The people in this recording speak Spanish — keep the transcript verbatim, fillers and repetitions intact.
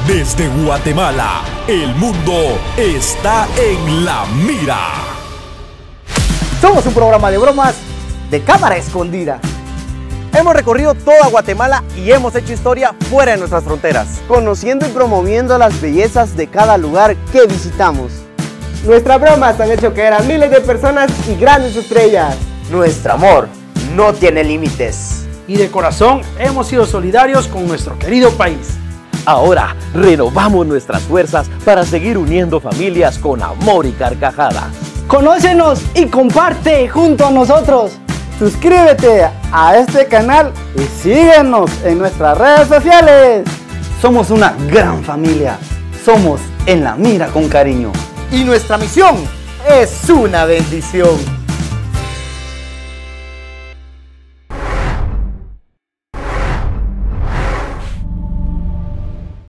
Desde Guatemala, el mundo está en la mira. Somos un programa de bromas de cámara escondida. Hemos recorrido toda Guatemala y hemos hecho historia fuera de nuestras fronteras, conociendo y promoviendo las bellezas de cada lugar que visitamos. Nuestras bromas han hecho caer a miles de personas y grandes estrellas. Nuestro amor no tiene límites. Y de corazón hemos sido solidarios con nuestro querido país. Ahora renovamos nuestras fuerzas para seguir uniendo familias con amor y carcajadas. Conócenos y comparte junto a nosotros. Suscríbete a este canal y síguenos en nuestras redes sociales. Somos una gran familia. Somos En la Mira con Cariño. Y nuestra misión es una bendición.